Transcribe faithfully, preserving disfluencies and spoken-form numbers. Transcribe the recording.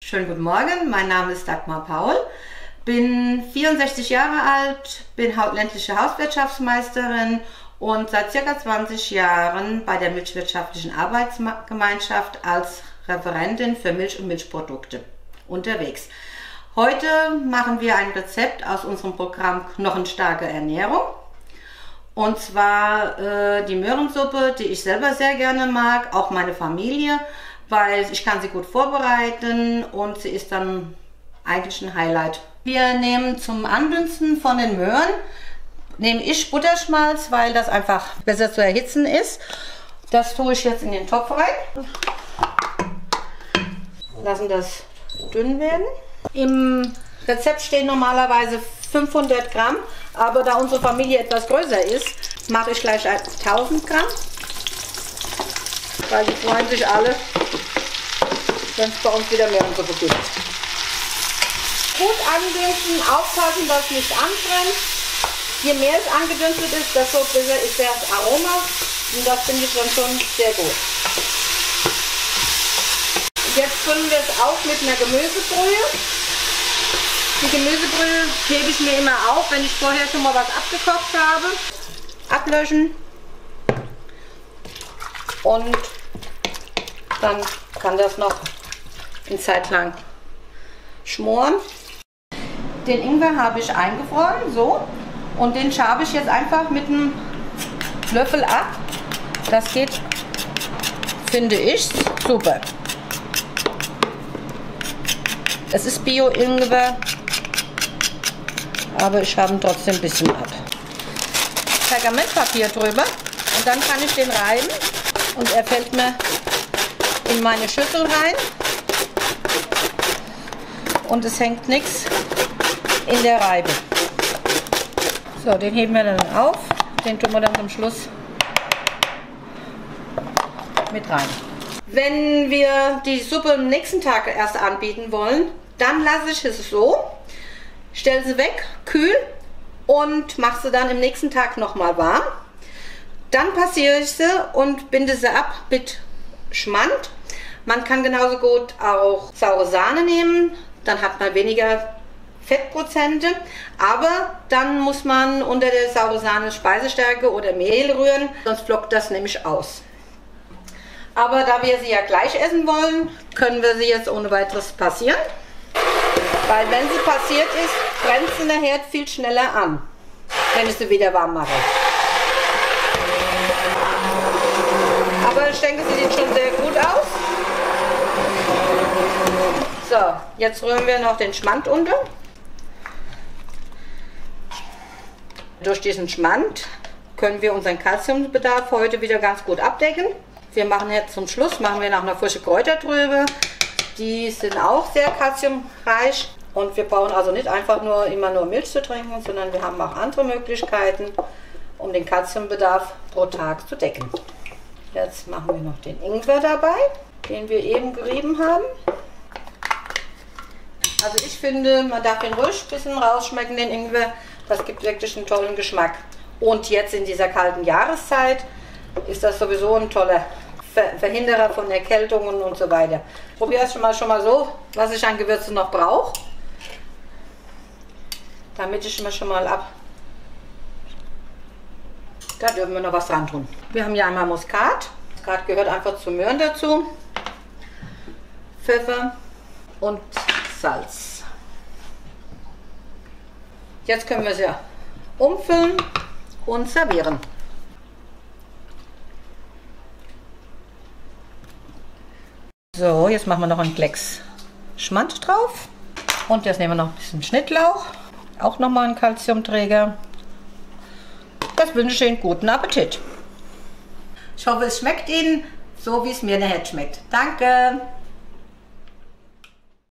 Schönen guten Morgen, mein Name ist Dagmar Paul, bin vierundsechzig Jahre alt, bin ländliche Hauswirtschaftsmeisterin und seit ca. zwanzig Jahren bei der Milchwirtschaftlichen Arbeitsgemeinschaft als Referentin für Milch und Milchprodukte unterwegs. Heute machen wir ein Rezept aus unserem Programm Knochenstarke Ernährung. Und zwar äh, die Möhrensuppe, die ich selber sehr gerne mag, auch meine Familie, weil ich kann sie gut vorbereiten und sie ist dann eigentlich ein Highlight. Wir nehmen zum Andünsten von den Möhren, nehme ich Butterschmalz, weil das einfach besser zu erhitzen ist. Das tue ich jetzt in den Topf rein. Lassen das dünn werden. Im Rezept stehen normalerweise fünfhundert Gramm, aber da unsere Familie etwas größer ist, mache ich gleich tausend Gramm, weil die freuen sich alle, wenn es bei uns wieder Möhrensuppe gibt. Gut andünsten, aufpassen, dass es nicht anbrennt. Je mehr es angedünstet ist, desto besser ist das Aroma und das finde ich dann schon sehr gut. Jetzt füllen wir es auf mit einer Gemüsebrühe. Die Gemüsebrühe hebe ich mir immer auf, wenn ich vorher schon mal was abgekocht habe. Ablöschen und dann kann das noch eine Zeit lang schmoren. Den Ingwer habe ich eingefroren, so, und den schabe ich jetzt einfach mit einem Löffel ab. Das geht, finde ich, super. Es ist Bio-Ingwer, aber ich habe ihn trotzdem ein bisschen ab. Pergamentpapier drüber und dann kann ich den reiben und er fällt mir in meine Schüssel rein und es hängt nichts in der Reibe. So, den heben wir dann auf, den tun wir dann zum Schluss mit rein. Wenn wir die Suppe am nächsten Tag erst anbieten wollen, dann lasse ich es so, stelle sie weg, kühl und mache sie dann im nächsten Tag nochmal warm. Dann passiere ich sie und binde sie ab mit Schmand. Man kann genauso gut auch saure Sahne nehmen, dann hat man weniger Fettprozente, aber dann muss man unter der saure Sahne Speisestärke oder Mehl rühren, sonst flockt das nämlich aus. Aber da wir sie ja gleich essen wollen, können wir sie jetzt ohne weiteres passieren. Weil wenn sie passiert ist, brennt sie nachher viel schneller an, wenn ich sie wieder warm mache. Aber ich denke, sie sieht schon sehr gut aus. So, jetzt rühren wir noch den Schmand unter. Durch diesen Schmand können wir unseren Kalziumbedarf heute wieder ganz gut abdecken. Wir machen jetzt zum Schluss, machen wir noch eine frische Kräuter drüber. Die sind auch sehr kalziumreich. Und wir brauchen also nicht einfach nur immer nur Milch zu trinken, sondern wir haben auch andere Möglichkeiten, um den Kalziumbedarf pro Tag zu decken. Jetzt machen wir noch den Ingwer dabei, den wir eben gerieben haben. Also ich finde, man darf den ruhig ein bisschen rausschmecken, den Ingwer. Das gibt wirklich einen tollen Geschmack. Und jetzt in dieser kalten Jahreszeit ist das sowieso ein toller Verhinderer von Erkältungen und so weiter. Probiere es schon mal, schon mal so, was ich an Gewürzen noch brauche. Damit ich mir schon mal ab. Da dürfen wir noch was dran tun. Wir haben hier einmal Muskat. Muskat gehört einfach zu Möhren dazu. Pfeffer und Salz. Jetzt können wir sie umfüllen und servieren. So, jetzt machen wir noch einen Klecks Schmand drauf. Und jetzt nehmen wir noch ein bisschen Schnittlauch. Auch nochmal ein Kalziumträger. Das wünsche ich Ihnen guten Appetit. Ich hoffe, es schmeckt Ihnen so, wie es mir nachher schmeckt. Danke!